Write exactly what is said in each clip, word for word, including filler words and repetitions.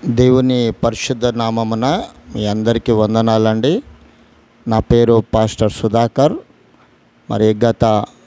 దేవుని పరిశుద్ధ నామమున మీ అందరికీ వందనాలండి. నా పేరు పాస్టర్ సుధాకర్. మరి గత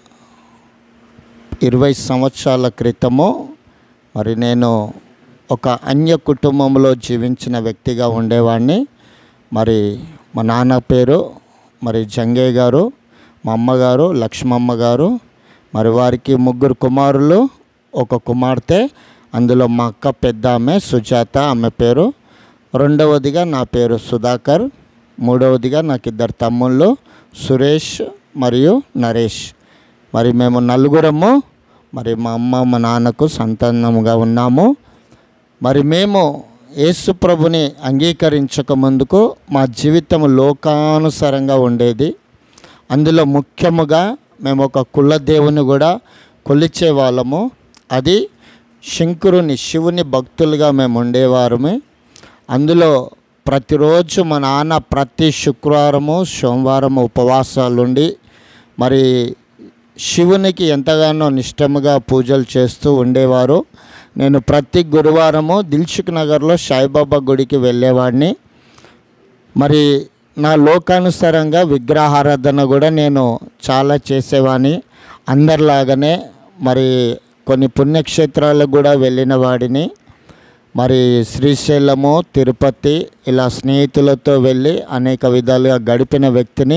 ఇరవై సంవత్సరాల క్రితము మరి నేను ఒక అన్య కుటుంబంలో జీవించిన వ్యక్తిగా ఉండేవాడిని. మరి మా నాన్న పేరు మరి జంగయ్య గారు, మా అమ్మగారు లక్ష్మమ్మ గారు. మరి వారికి ముగ్గురు కుమారులు, ఒక కుమార్తె. అందులో మా అక్క పెద్ద ఆమె సుజాత, ఆమె పేరు. రెండవదిగా నా పేరు సుధాకర్. మూడవదిగా నాకు ఇద్దరు తమ్ముళ్ళు సురేష్ మరియు నరేష్. మరి మేము నలుగురము మరి మా అమ్మ మా నాన్నకు సంతానముగా ఉన్నాము. మరి మేము యేసు ప్రభుని అంగీకరించక ముందుకు మా జీవితం లోకానుసారంగా ఉండేది. అందులో ముఖ్యముగా మేము ఒక కుల దేవుని కూడా కొలిచే వాళ్ళము. అది శంకరుని శివుని భక్తులుగా మేము ఉండేవారమే. అందులో ప్రతిరోజు మా నాన్న ప్రతి శుక్రవారము సోమవారము ఉపవాసాలుండి మరి శివునికి ఎంతగానో నిష్టముగా పూజలు చేస్తూ ఉండేవారు. నేను ప్రతి గురువారము దిల్సుఖ్ నగర్లో సాయిబాబా గుడికి వెళ్ళేవాడిని. మరి నా లోకానుసారంగా విగ్రహారాధన కూడా నేను చాలా చేసేవాడిని. అందరిలాగానే మరి కొన్ని పుణ్యక్షేత్రాలకు కూడా వెళ్ళిన వాడిని. మరి శ్రీశైలము, తిరుపతి ఇలా స్నేహితులతో వెళ్ళి అనేక విధాలుగా గడిపిన వ్యక్తిని.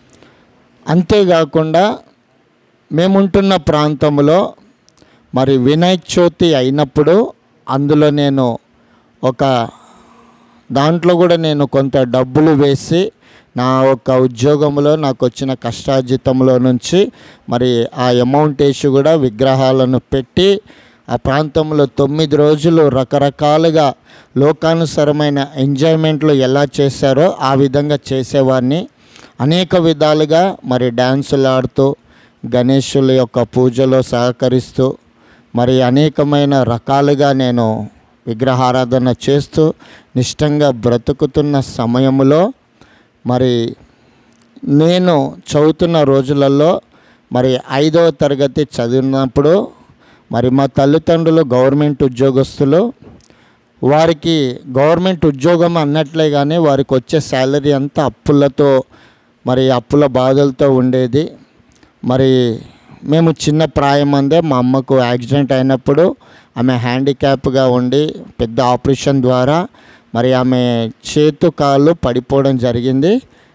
అంతేకాకుండా మేముంటున్న ప్రాంతంలో మరి వినాయక చవితి అయినప్పుడు అందులో నేను ఒక దాంట్లో కూడా నేను కొంత డబ్బులు వేసి నా ఒక ఉద్యోగంలో నాకు వచ్చిన కష్టార్జితంలో నుంచి మరి ఆ అమౌంట్ వేసి కూడా విగ్రహాలను పెట్టి ఆ ప్రాంతంలో తొమ్మిది రోజులు రకరకాలుగా లోకానుసరమైన ఎంజాయ్మెంట్లు ఎలా చేశారో ఆ విధంగా చేసేవాడిని. అనేక విధాలుగా మరి డ్యాన్సులు ఆడుతూ గణేశుల యొక్క పూజలో సహకరిస్తూ మరి అనేకమైన రకాలుగా నేను విగ్రహారాధన చేస్తూ నిష్టంగా బ్రతుకుతున్న సమయంలో మరి నేను చదువుతున్న రోజులలో మరి ఐదవ తరగతి చదివినప్పుడు మరి మా తల్లిదండ్రులు గవర్నమెంట్ ఉద్యోగస్తులు. వారికి గవర్నమెంట్ ఉద్యోగం అన్నట్లే కానీ వారికి వచ్చే శాలరీ అంతా అప్పులతో మరి అప్పుల బాధలతో ఉండేది. మరి మేము చిన్న ప్రాయం అందే మా అమ్మకు యాక్సిడెంట్ అయినప్పుడు ఆమె హ్యాండిక్యాప్గా ఉండి పెద్ద ఆపరేషన్ ద్వారా మరి ఆమె చేతు కాళ్ళు పడిపోవడం జరిగింది.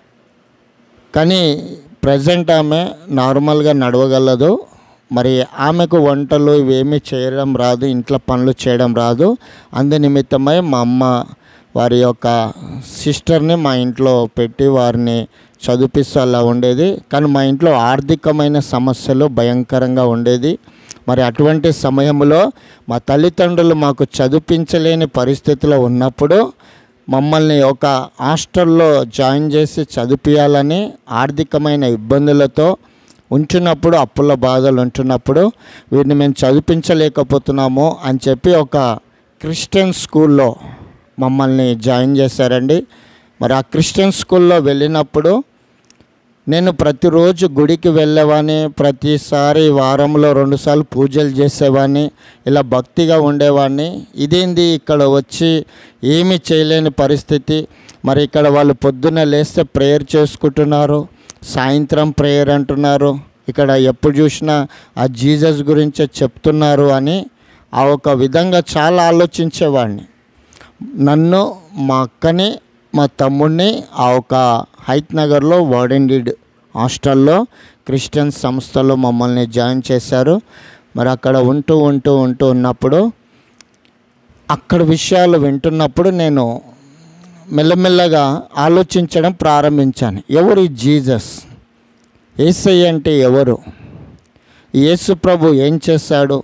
కానీ ప్రజెంట్ ఆమె నార్మల్గా నడవగలదు. మరి ఆమెకు వంటలు ఇవేమీ చేయడం రాదు, ఇంట్లో పనులు చేయడం రాదు. అందు నిమిత్తమై మా అమ్మ వారి యొక్క సిస్టర్ని మా ఇంట్లో పెట్టి వారిని చదివిస్తూ అలా ఉండేది. కానీ మా ఇంట్లో ఆర్థికమైన సమస్యలు భయంకరంగా ఉండేది. మరి అటువంటి సమయంలో మా తల్లిదండ్రులు మాకు చదివించలేని పరిస్థితిలో ఉన్నప్పుడు మమ్మల్ని ఒక హాస్టల్లో జాయిన్ చేసి చదివించాలని ఆర్థికమైన ఇబ్బందులతో ఉంటున్నప్పుడు, అప్పుల బాధలు ఉంటున్నప్పుడు వీరిని మేము చదివించలేకపోతున్నాము అని చెప్పి ఒక క్రిస్టియన్ స్కూల్లో మమ్మల్ని జాయిన్ చేశారండి. మరి ఆ క్రిస్టియన్ స్కూల్లో వెళ్ళినప్పుడు నేను ప్రతిరోజు గుడికి వెళ్ళేవాడిని. ప్రతిసారి వారంలో రెండుసార్లు పూజలు చేసేవాడిని. ఇలా భక్తిగా ఉండేవాడిని. ఇదేంది ఇక్కడ వచ్చి ఏమీ చేయలేని పరిస్థితి. మరి ఇక్కడ వాళ్ళు పొద్దున్న లేస్తే ప్రేయర్ చేసుకుంటున్నారు, సాయంత్రం ప్రేయర్ అంటున్నారు, ఇక్కడ ఎప్పుడు చూసినా ఆ జీసస్ గురించే చెప్తున్నారు అని ఆ ఒక విధంగా చాలా ఆలోచించేవాడిని. నన్ను, మా అక్కని, మా తమ్ముడిని ఆ ఒక హైత్ నగర్లో వార్డెన్డీడ్ హాస్టల్లో క్రిస్టియన్ సంస్థలో మమ్మల్ని జాయిన్ చేశారు. మరి అక్కడ ఉంటూ ఉంటూ ఉంటూ ఉన్నప్పుడు అక్కడ విషయాలు వింటున్నప్పుడు నేను మెల్లమెల్లగా ఆలోచించడం ప్రారంభించాను. ఎవరు ఈ జీసస్? యేసయ్య అంటే ఎవరు? యేసు ప్రభు ఏం చేశాడు?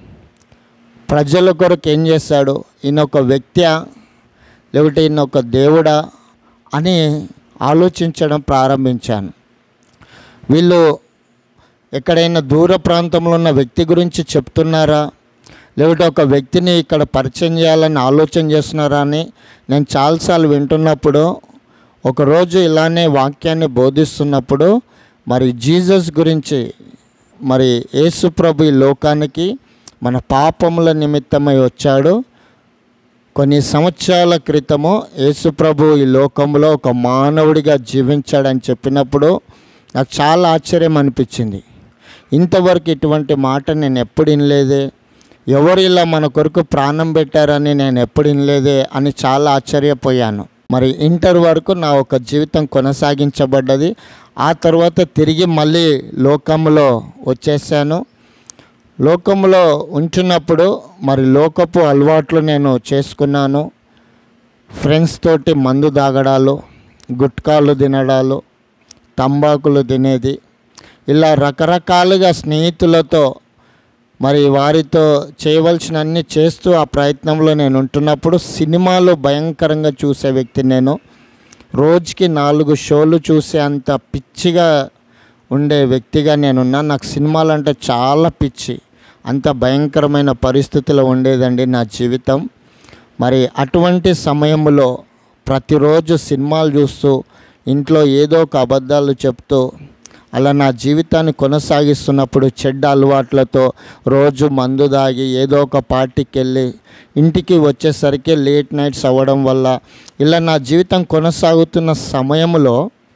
ప్రజల కొరకు ఏం చేశాడు? ఈయన ఒక వ్యక్తియా లేకపోతే ఈయన ఒక దేవుడా అని ఆలోచించడం ప్రారంభించాను. వీళ్ళు ఎక్కడైనా దూర ప్రాంతంలో ఉన్న వ్యక్తి గురించి చెప్తున్నారా, లేకపోతే ఒక వ్యక్తిని ఇక్కడ పరిచయం చేయాలని ఆలోచన చేస్తున్నారా అని నేను చాలాసార్లు వింటున్నప్పుడు ఒకరోజు ఇలానే వాక్యాన్ని బోధిస్తున్నప్పుడు మరి జీసస్ గురించి మరి యేసు ప్రభు ఈ లోకానికి మన పాపముల నిమిత్తమై వచ్చాడు, కొన్ని సంవత్సరాల క్రితము యేసుప్రభు ఈ లోకంలో ఒక మానవుడిగా జీవించాడని చెప్పినప్పుడు నాకు చాలా ఆశ్చర్యం అనిపించింది. ఇంతవరకు ఇటువంటి మాట నేను ఎప్పుడు వినలేదే, ఎవరు ఇలా మన కొరకు ప్రాణం పెట్టారని నేను ఎప్పుడు వినలేదే అని చాలా ఆశ్చర్యపోయాను. మరి ఇంటర్ వరకు నా ఒక జీవితం కొనసాగించబడ్డది. ఆ తర్వాత తిరిగి మళ్ళీ లోకంలో వచ్చేసాను. లోకంలో ఉంటున్నప్పుడు మరి లోకపు అలవాట్లు నేను చేసుకున్నాను. ఫ్రెండ్స్ తోటి మందు తాగడాలు, గుట్కాలు తినడాలు, తంబాకులు తినేది, ఇలా రకరకాలుగా స్నేహితులతో మరి వారితో చేయవలసిన అన్నీ చేస్తూ ఆ ప్రయత్నంలో నేను ఉంటున్నప్పుడు సినిమాలు భయంకరంగా చూసే వ్యక్తి నేను. రోజుకి నాలుగు షోలు చూసే అంత పిచ్చిగా ఉండే వ్యక్తిగా నేనున్నా. నాకు సినిమాలు అంటే చాలా పిచ్చి. అంత భయంకరమైన పరిస్థితిలో ఉండేదండి నా జీవితం. మరి అటువంటి సమయంలో ప్రతిరోజు సినిమాలు చూస్తూ ఇంట్లో ఏదో ఒక అబద్ధాలు చెప్తూ అలా నా జీవితాన్ని కొనసాగిస్తున్నప్పుడు చెడ్డ అలవాట్లతో రోజు మందు దాగి ఏదో ఒక పార్టీకి వెళ్ళి ఇంటికి వచ్చేసరికి లేట్ నైట్స్ అవ్వడం వల్ల ఇలా నా జీవితం కొనసాగుతున్న సమయంలో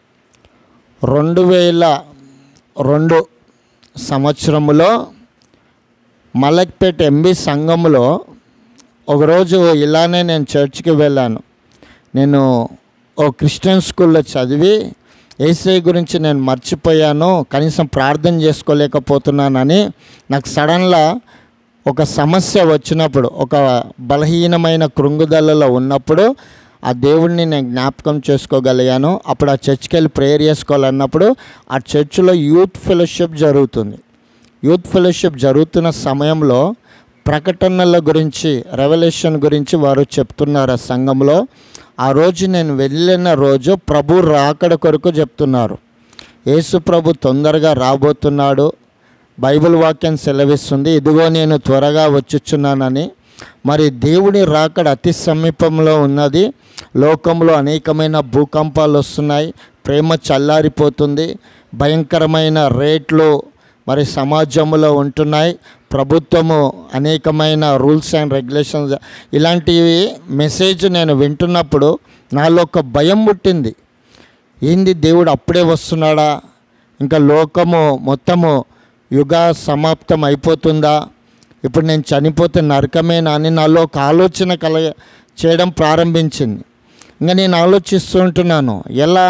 రెండు వేల రెండు సంవత్సరంలో మలక్పేట ఎంబీ సంఘంలో ఒకరోజు ఇలానే నేను చర్చ్కి వెళ్ళాను. నేను ఓ క్రిస్టియన్ స్కూల్లో చదివి యేసయ్య గురించి నేను మర్చిపోయాను, కనీసం ప్రార్థన చేసుకోలేకపోతున్నానని నాకు సడన్గా ఒక సమస్య వచ్చినప్పుడు, ఒక బలహీనమైన కృంగుదలలో ఉన్నప్పుడు ఆ దేవుడిని నేను జ్ఞాపకం చేసుకోగలిగాను. అప్పుడు ఆ చర్చ్కి వెళ్ళి ప్రేయర్ చేసుకోవాలన్నప్పుడు ఆ చర్చిలో యూత్ ఫెలోషిప్ జరుగుతుంది. యూత్ ఫెలోషిప్ జరుగుతున్న సమయంలో ప్రకటనల గురించి, రెవల్యూషన్ గురించి వారు చెప్తున్నారు ఆ సంఘంలో. ఆ రోజు నేను వెళ్ళిన రోజు ప్రభు రాకడ కొరకు చెప్తున్నారు. యేసు ప్రభు తొందరగా రాబోతున్నాడు, బైబిల్ వాక్యం సెలవిస్తుంది, ఇదిగో నేను త్వరగా వచ్చుచున్నానని. మరి దేవుని రాకడ అతి సమీపంలో ఉన్నది. లోకంలో అనేకమైన భూకంపాలు వస్తున్నాయి, ప్రేమ చల్లారిపోతుంది, భయంకరమైన రేట్లు మరి సమాజంలో ఉంటున్నాయి, ప్రభుత్వము అనేకమైన రూల్స్ అండ్ రెగ్యులేషన్స్, ఇలాంటివి మెసేజ్ నేను వింటున్నప్పుడు నాలో ఒక భయం పుట్టింది. ఏంది, దేవుడు అప్పుడే వస్తున్నాడా? ఇంకా లోకము మొత్తము యుగ సమాప్తం అయిపోతుందా? ఇప్పుడు నేను చనిపోతే నరకమేనా అని నాలో ఒక ఆలోచన కల చేయడం ప్రారంభించింది. ఇంకా నేను ఆలోచిస్తూ ఉంటున్నాను, ఎలా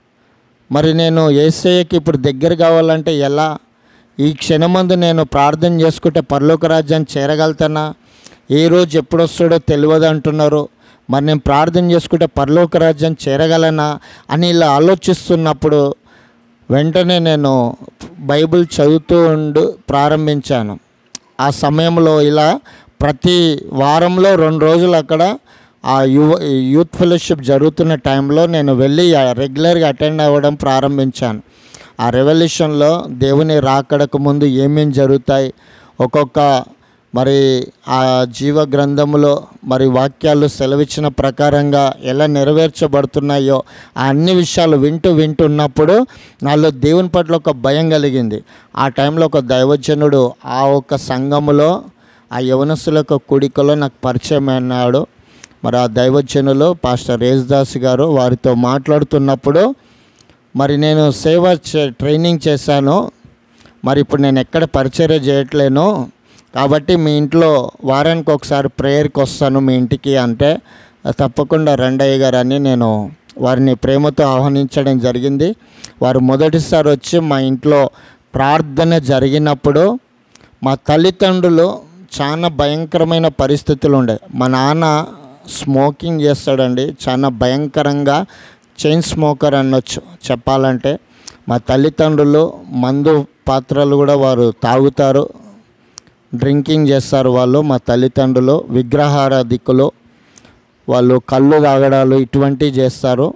మరి నేను యేసయ్యకి ఇప్పుడు దగ్గర కావాలంటే ఎలా? ఈ క్షణమందు నేను ప్రార్థన చేసుకుంటే పరలోక రాజ్యాన్ని చేరగలుగుతానా? ఏ రోజు ఎప్పుడు వస్తాడో తెలియదు అంటున్నారు. మరి నేను ప్రార్థన చేసుకుంటే పరలోక రాజ్యాన్ని చేరగలనా అని ఇలా ఆలోచిస్తున్నప్పుడు వెంటనే నేను బైబిల్ చదువుతూ ఉండు ప్రారంభించాను. ఆ సమయంలో ఇలా ప్రతి వారంలో రెండు రోజులు అక్కడ ఆ యువ యూత్ ఫెలోషిప్ జరుగుతున్న టైంలో నేను వెళ్ళి రెగ్యులర్గా అటెండ్ అవ్వడం ప్రారంభించాను. ఆ రెవల్యూషన్లో దేవుని రాకడకు ముందు ఏమేం జరుగుతాయి, ఒక్కొక్క మరి ఆ జీవ గ్రంథంలో మరి వాక్యాలు సెలవిచ్చిన ప్రకారంగా ఎలా నెరవేర్చబడుతున్నాయో ఆ అన్ని విషయాలు వింటూ వింటున్నప్పుడు నాలో దేవుని పట్ల ఒక భయం కలిగింది. ఆ టైంలో ఒక దైవజనుడు ఆ ఒక్క సంఘములో ఆ యవనస్తుల యొక్క కుడికలో నాకు పరిచయం అన్నాడు. మరి ఆ దైవజనులు పాస్టర్ రేజ్దాస్ గారు, వారితో మాట్లాడుతున్నప్పుడు మరి నేను సేవ ట్రైనింగ్ చేశాను, మరి ఇప్పుడు నేను ఎక్కడ పరిచర్య చేయట్లేను, కాబట్టి మీ ఇంట్లో వారానికి ఒకసారి ప్రేయర్కి వస్తాను మీ ఇంటికి అంటే, తప్పకుండా రండయ్య గారు అని నేను వారిని ప్రేమతో ఆహ్వానించడం జరిగింది. వారు మొదటిసారి వచ్చి మా ఇంట్లో ప్రార్థన జరిగినప్పుడు మా తల్లిదండ్రులు చాలా భయంకరమైన పరిస్థితులు ఉండే. మా నాన్న స్మోకింగ్ చేస్తాడండి, చాలా భయంకరంగా చైన్ స్మోకర్ అనొచ్చు చెప్పాలంటే. మా తల్లిదండ్రులు మందు పాత్రలు కూడా వారు తాగుతారు, డ్రింకింగ్ చేస్తారు వాళ్ళు. మా తల్లిదండ్రులు విగ్రహారాధికులు, వాళ్ళు కళ్ళు తాగడాలు ఇటువంటివి చేస్తారు.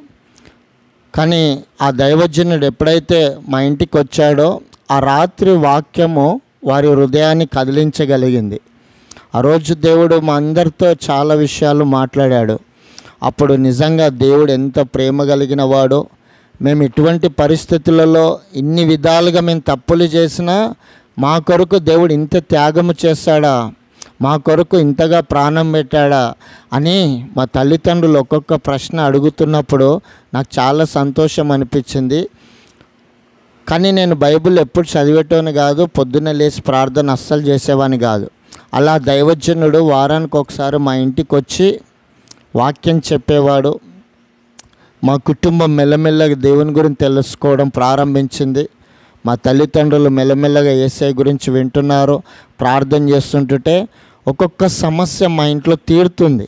కానీ ఆ దైవజనుడు ఎప్పుడైతే మా ఇంటికి వచ్చాడో ఆ రాత్రి వాక్యము వారి హృదయాన్ని కదిలించగలిగింది. ఆ రోజు దేవుడు మా అందరితో చాలా విషయాలు మాట్లాడాడు. అప్పుడు నిజంగా దేవుడు ఎంత ప్రేమ కలిగిన వాడో, మేము ఇటువంటి పరిస్థితులలో ఇన్ని విధాలుగా మేము తప్పులు చేసినా మా కొరకు దేవుడు ఇంత త్యాగము చేశాడా? మా కొరకు ఇంతగా ప్రాణం పెట్టాడా అని మా తల్లిదండ్రులు ఒక్కొక్క ప్రశ్న అడుగుతున్నప్పుడు నాకు చాలా సంతోషం అనిపించింది. కానీ నేను బైబిల్ ఎప్పుడు చదివేటోని కాదు, పొద్దున్న లేచి ప్రార్థన అస్సలు చేసేవాని కాదు. అలా దైవజనుడు వారానికి ఒకసారి మా ఇంటికి వచ్చి వాక్యం చెప్పేవాడు. మా కుటుంబం మెల్లమెల్లగా దేవుని గురించి తెలుసుకోవడం ప్రారంభించింది. మా తల్లిదండ్రులు మెల్లమెల్లగా యేసయ్య గురించి వింటున్నారు. ప్రార్థన చేస్తుంటుంటే ఒక్కొక్క సమస్య మా ఇంట్లో తీరుతుంది.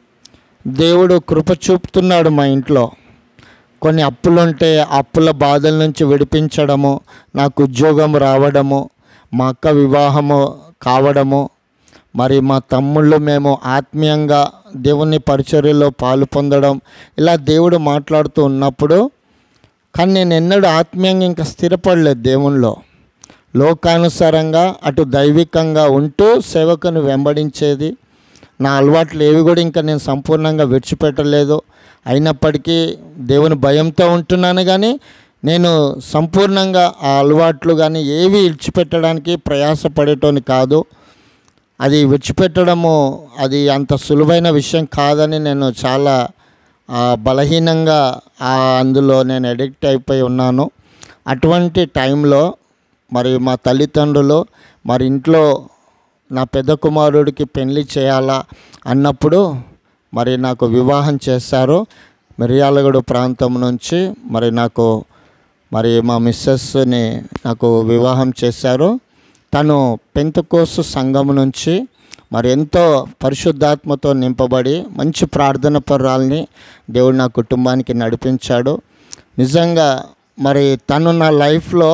దేవుడు కృప చూపుతున్నాడు మా ఇంట్లో. కొన్ని అప్పులుంటే అప్పుల బాధల నుంచి విడిపించడము, నాకు ఉద్యోగం రావడము, మా అక్క వివాహము కావడము, మరి మా తమ్ముళ్ళు మేము ఆత్మీయంగా దేవుని పరిచర్యలో పాలు పొందడం, ఇలా దేవుడు మాట్లాడుతూ ఉన్నప్పుడు, కానీ నేను ఎన్నడూ ఆత్మీయంగా ఇంకా స్థిరపడలేదు దేవునిలో. లోకానుసారంగా అటు దైవికంగా ఉంటూ సేవకుని వెంబడించేది. నా అలవాట్లు ఏవి కూడా ఇంకా నేను సంపూర్ణంగా విడిచిపెట్టలేదు. అయినప్పటికీ దేవుని భయంతో ఉంటున్నాను, కానీ నేను సంపూర్ణంగా ఆ అలవాట్లు కానీ ఏవి విడిచిపెట్టడానికి ప్రయాసపడేటోని కాదు. అది విడిచిపెట్టడము అది అంత సులువైన విషయం కాదని నేను చాలా బలహీనంగా అందులో నేను అడిక్ట్ అయిపోయి ఉన్నాను. అటువంటి టైంలో మరి మా తల్లిదండ్రులు మరి ఇంట్లో నా పెద్ద కుమారుడికి పెళ్లి చేయాలా అన్నప్పుడు మరి నాకు వివాహం చేశారు. మిర్యాలగూడ ప్రాంతం నుంచి మరి నాకు మరి మా మిస్సెస్ని నాకు వివాహం చేశారు. తను పెంతెకోస్తు సంఘం నుంచి మరి ఎంతో పరిశుద్ధాత్మతో నింపబడి మంచి ప్రార్థన పరురాల్ని దేవుడు నా కుటుంబానికి నడిపించాడు. నిజంగా మరి తను నా లైఫ్లో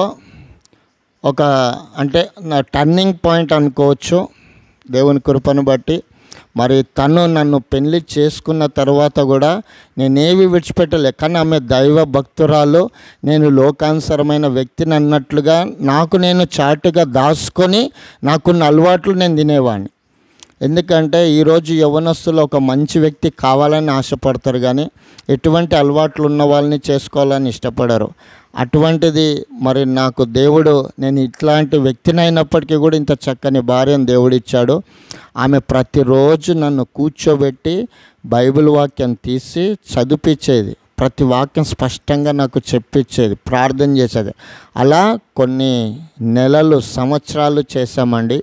ఒక అంటే నా టర్నింగ్ పాయింట్ అనుకోవచ్చు దేవుని కృపను బట్టి. మరి తను నన్ను పెళ్లి చేసుకున్న తర్వాత కూడా నేనేవి విడిచిపెట్టలే. కానీ ఆమె దైవ భక్తురాలు, నేను లోకానుసరమైన వ్యక్తిని అన్నట్లుగా నాకు నేను చాటుగా దాచుకొని నాకున్న అలవాట్లు నేను తినేవాడిని. ఎందుకంటే ఈరోజు యవ్వనస్తులు ఒక మంచి వ్యక్తి కావాలని ఆశపడతారు, కానీ ఎటువంటి అలవాట్లు ఉన్న వాళ్ళని చేసుకోవాలని ఇష్టపడరు. అటువంటిది మరి నాకు దేవుడు, నేను ఇట్లాంటి వ్యక్తిని అయినప్పటికీ కూడా ఇంత చక్కని భార్యను దేవుడు ఇచ్చాడు. ఆమె ప్రతిరోజు నన్ను కూర్చోబెట్టి బైబిల్ వాక్యం తీసి చదివించేది, ప్రతి వాక్యం స్పష్టంగా నాకు చెప్పించేది, ప్రార్థన చేసేది. అలా కొన్ని నెలలు సంవత్సరాలు చేశామండి.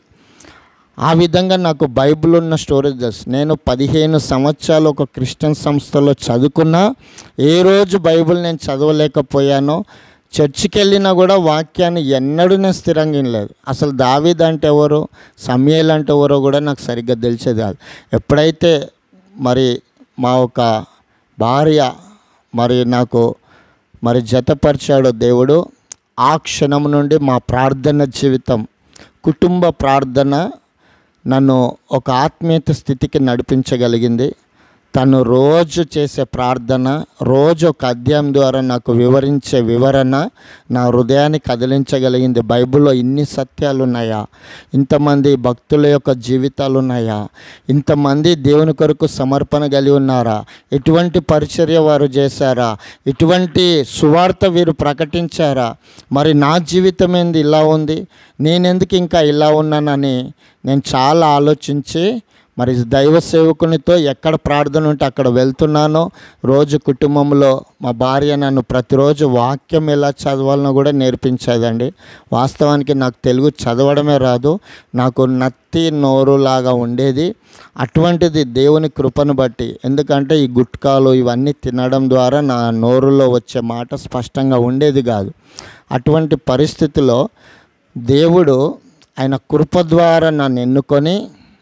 ఆ విధంగా నాకు బైబిల్ ఉన్న స్టోరేజ్ తెలుసు. నేను పదిహేను సంవత్సరాలు ఒక క్రిస్టియన్ సంస్థలో చదువుకున్నా ఏ రోజు బైబిల్ నేను చదవలేకపోయానో. చర్చికి వెళ్ళినా కూడా వాక్యాన్ని ఎన్నడూ నేను స్థిరంగా వినలేదు. అసలు దావీదు అంటే ఎవరో, సమూయేలు అంటే ఎవరో కూడా నాకు సరిగ్గా తెలిసేది కాదు. ఎప్పుడైతే మరి మా ఒక భార్య మరి నాకు మరి జతపరిచాడో దేవుడు, ఆ క్షణం నుండి మా ప్రార్థన జీవితం, కుటుంబ ప్రార్థన నన్ను ఒక ఆత్మీయత స్థితికి నడిపించగలిగింది. తను రోజు చేసే ప్రార్థన, రోజు ఒక అధ్యాయం ద్వారా నాకు వివరించే వివరణ నా హృదయాన్ని కదిలించగలిగింది. బైబిల్లో ఇన్ని సత్యాలు ఉన్నాయా, ఇంతమంది భక్తుల యొక్క జీవితాలు ఉన్నాయా, ఇంతమంది దేవుని కొరకు సమర్పణ కలిగి ఉన్నారా, ఎటువంటి పరిచర్య వారు చేశారా, ఎటువంటి సువార్త వీరు ప్రకటించారా, మరి నా జీవితం ఏంది ఇలా ఉంది, నేనెందుకు ఇంకా ఇలా ఉన్నానని నేను చాలా ఆలోచించి మరి దైవ సేవకునితో ఎక్కడ ప్రార్థన ఉంటే అక్కడ వెళ్తున్నానో. రోజు కుటుంబంలో మా భార్య నన్ను ప్రతిరోజు వాక్యం ఎలా చదవాలనో కూడా నేర్పించేదండి. వాస్తవానికి నాకు తెలుగు చదవడమే రాదు, నాకు నత్తి నోరులాగా ఉండేది. అటువంటిది దేవుని కృపను బట్టి, ఎందుకంటే ఈ గుట్కాలు ఇవన్నీ తినడం ద్వారా నా నోరులో వచ్చే మాట స్పష్టంగా ఉండేది కాదు. అటువంటి పరిస్థితిలో దేవుడు ఆయన కృప ద్వారా నన్ను ఎన్నుకొని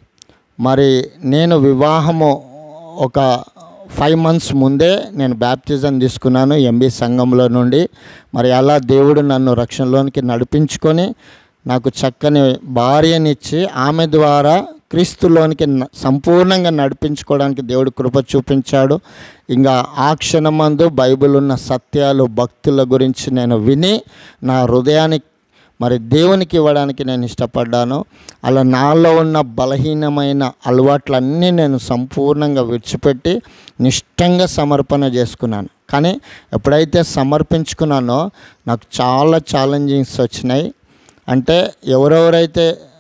మరి నేను వివాహము ఒక ఫైవ్ మంత్స్ ముందే నేను బ్యాప్టిజం తీసుకున్నాను ఎంబీ సంఘంలో నుండి. మరి అలా దేవుడు నన్ను రక్షణలోనికి నడిపించుకొని నాకు చక్కని భార్యనిచ్చి ఆమె ద్వారా క్రీస్తులోనికి సంపూర్ణంగా నడిపించుకోవడానికి దేవుడు కృప చూపించాడు. ఇంకా ఆ క్షణమందు బైబిల్ ఉన్న సత్యాలు, భక్తుల గురించి నేను విని నా హృదయానికి మరి దేవునికి ఇవ్వడానికి నేను ఇష్టపడ్డాను. అలా నాలో ఉన్న బలహీనమైన అలవాట్లన్నీ నేను సంపూర్ణంగా విడిచిపెట్టి నిష్టంగా సమర్పణ చేసుకున్నాను. కానీ ఎప్పుడైతే సమర్పించుకున్నానో నాకు చాలా ఛాలెంజింగ్స్ వచ్చినాయి. అంటే ఎవరెవరైతే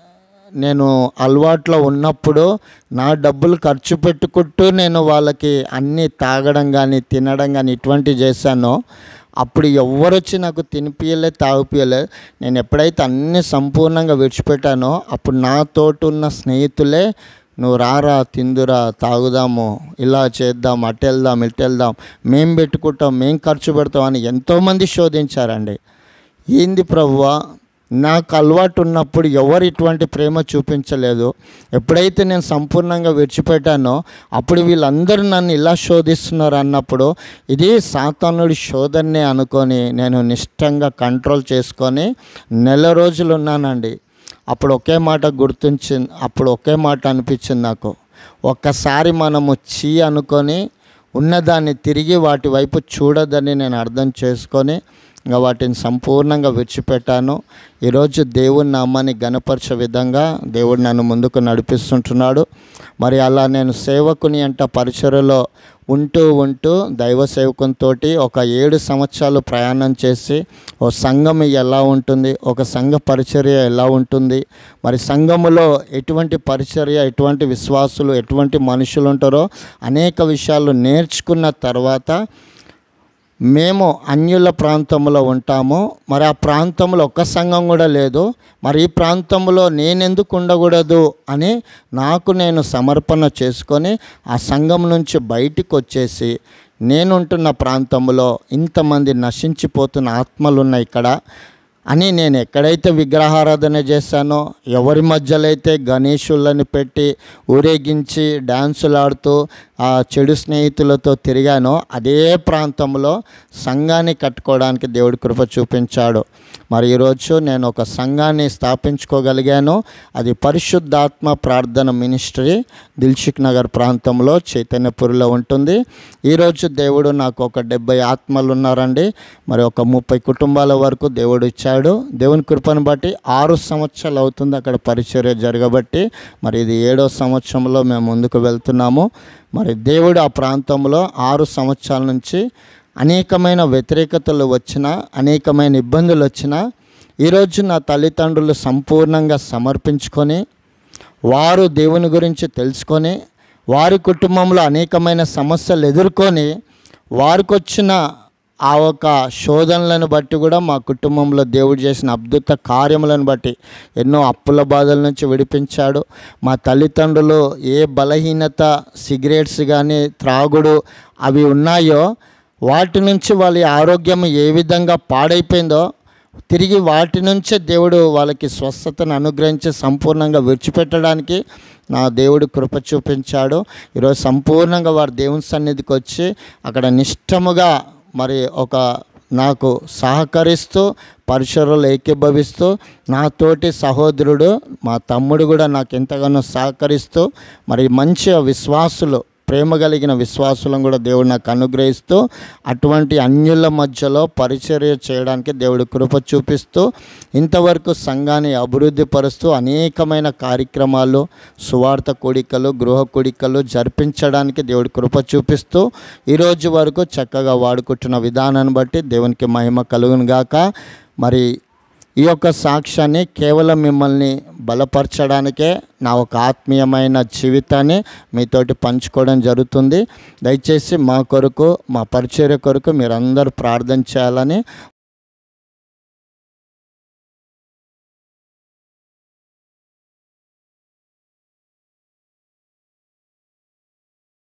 నేను అలవాట్లో ఉన్నప్పుడు నా డబ్బులు ఖర్చు పెట్టుకుంటూ నేను వాళ్ళకి అన్నీ తాగడం కానీ తినడం కానీ ఇటువంటివి చేశానో అప్పుడు ఎవరు వచ్చి నాకు తినిపియలే తాగిపియలే. నేను ఎప్పుడైతే అన్నీ సంపూర్ణంగా విడిచిపెట్టానో అప్పుడు నాతోటి ఉన్న స్నేహితులే నువ్వు రారా, తిందురా, తాగుదాము, ఇలా చేద్దాం, అటు వెళ్దాం, ఇటు వెళ్దాం, మేం పెట్టుకుంటాం, మేం ఖర్చు పెడతాం అని ఎంతోమంది శోధించారండి. ఏంది ప్రభువా, నాకు అలవాటు ఉన్నప్పుడు ఎవరు ఇటువంటి ప్రేమ చూపించలేదు. ఎప్పుడైతే నేను సంపూర్ణంగా విడిచిపెట్టానో అప్పుడు వీళ్ళందరూ నన్ను ఇలా శోధిస్తున్నారు అన్నప్పుడు ఇది సాతానుడి శోధనే అనుకొని నేను నిష్టంగా కంట్రోల్ చేసుకొని నెల రోజులు ఉన్నానండి. అప్పుడు ఒకే మాట గుర్తించింది, అప్పుడు ఒకే మాట అనిపించింది నాకు, ఒక్కసారి మనము చీ అనుకొని ఉన్నదాన్ని తిరిగి వాటి వైపు చూడదని నేను అర్థం చేసుకొని ఇంకా వాటిని సంపూర్ణంగా విడిచిపెట్టాను. ఈరోజు దేవుని నామాన్ని ఘనపరిచే విధంగా దేవుడు నన్ను ముందుకు నడిపిస్తుంటున్నాడు. మరి అలా నేను సేవకుని అంట పరిచర్యలో ఉంటూ ఉంటూ దైవ సేవకునితో ఒక ఏడు సంవత్సరాలు ప్రయాణం చేసి ఓ సంఘం ఎలా ఉంటుంది, ఒక సంఘ పరిచర్య ఎలా ఉంటుంది, మరి సంఘములో ఎటువంటి పరిచర్య, ఎటువంటి విశ్వాసులు, ఎటువంటి మనుషులు ఉంటారో అనేక విషయాలు నేర్చుకున్న తర్వాత మేము అన్యుల ప్రాంతంలో ఉంటాము. మరి ఆ ప్రాంతంలో ఒక్క సంఘం కూడా లేదు. మరి ఈ ప్రాంతంలో నేనెందుకు ఉండకూడదు అని నాకు నేను సమర్పణ చేసుకొని ఆ సంఘం నుంచి బయటికి వచ్చేసి నేనుంటున్న ప్రాంతంలో ఇంతమంది నశించిపోతున్న ఆత్మలు ఉన్నాయి ఇక్కడ అని నేను ఎక్కడైతే విగ్రహారాధన చేశానో, ఎవరి మధ్యలో అయితే గణేశులని పెట్టి ఊరేగించి డ్యాన్సులు ఆడుతూ ఆ చెడు స్నేహితులతో తిరిగానో అదే ప్రాంతంలో సంఘాన్ని కట్టుకోవడానికి దేవుడి కృప చూపించాడు. మరి ఈరోజు నేను ఒక సంఘాన్ని స్థాపించుకోగలిగాను. అది పరిశుద్ధాత్మ ప్రార్థన మినిస్ట్రీ దిల్షుక్ నగర్ ప్రాంతంలో చైతన్యపురిలో ఉంటుంది. ఈరోజు దేవుడు నాకు ఒక డెబ్బై ఆత్మలు ఉన్నారండి. మరి ఒక ముప్పై కుటుంబాల వరకు దేవుడు ఇచ్చాడు. దేవుని కృపను బట్టి ఆరు సంవత్సరాలు అవుతుంది అక్కడ పరిచర్య జరగబట్టి. మరి ఇది ఏడో సంవత్సరంలో మేము ముందుకు వెళ్తున్నాము. మరి దేవుడు ఆ ప్రాంతంలో ఆరు సంవత్సరాల నుంచి అనేకమైన వ్యతిరేకతలు వచ్చినా, అనేకమైన ఇబ్బందులు వచ్చినా ఈరోజు నా తల్లిదండ్రులు సంపూర్ణంగా సమర్పించుకొని వారు దేవుని గురించి తెలుసుకొని వారి కుటుంబంలో అనేకమైన సమస్యలు ఎదుర్కొని వారికి వచ్చిన ఆ ఒక శోధనలను బట్టి కూడా మా కుటుంబంలో దేవుడు చేసిన అద్భుత కార్యములను బట్టి ఎన్నో అప్పుల బాధల నుంచి విడిపించాడు. మా తల్లిదండ్రులు ఏ బలహీనత, సిగరెట్స్ కానీ త్రాగుడు అవి ఉన్నాయో వాటి నుంచి వాళ్ళ ఆరోగ్యం ఏ విధంగా పాడైపోయిందో తిరిగి వాటి నుంచే దేవుడు వాళ్ళకి స్వస్థతను అనుగ్రహించి సంపూర్ణంగా విడిచిపెట్టడానికి నా దేవుడు కృప చూపించాడు. ఈరోజు సంపూర్ణంగా వారు దేవుని సన్నిధికి వచ్చి అక్కడ నిష్టముగా మరి ఒక నాకు సహకరిస్తూ పరిచర్యలో ఏకీభవిస్తూ నా తోటి సహోదరుడు మా తమ్ముడు కూడా నాకు ఎంతగానో సహకరిస్తూ మరి మంచి విశ్వాసులు, ప్రేమ కలిగిన విశ్వాసులను కూడా దేవుడు నాకు అనుగ్రహిస్తూ అటువంటి అన్యుల మధ్యలో పరిచర్య చేయడానికి దేవుడు కృప చూపిస్తూ ఇంతవరకు సంఘాన్ని అభివృద్ధి పరుస్తూ అనేకమైన కార్యక్రమాలు, సువార్త కూడికలు, గృహ కూడికలు జరిపించడానికి దేవుడు కృప చూపిస్తూ ఈరోజు వరకు చక్కగా వాడుకుంటున్న విధానాన్ని బట్టి దేవునికి మహిమ కలుగును గాక. మరి ఈ యొక్క సాక్ష్యాన్ని కేవలం మిమ్మల్ని బలపరచడానికే నా ఒక ఆత్మీయమైన జీవితాన్ని మీతోటి పంచుకోవడం జరుగుతుంది. దయచేసి మా కొరకు, మా పరిచర్య కొరకు మీరందరూ ప్రార్థన చేయాలని